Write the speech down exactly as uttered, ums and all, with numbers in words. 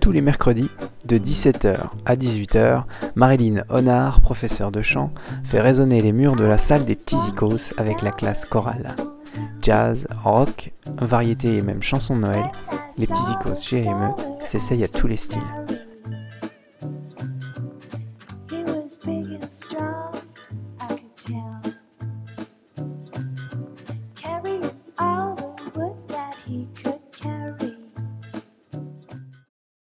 Tous les mercredis, de dix-sept heures à dix-huit heures, Marilyn Honard, professeure de chant, fait résonner les murs de la salle des Petits Icôs avec la classe chorale. Jazz, rock, variété et même chansons de Noël, les Petits Icôs G M E s'essayent à tous les styles.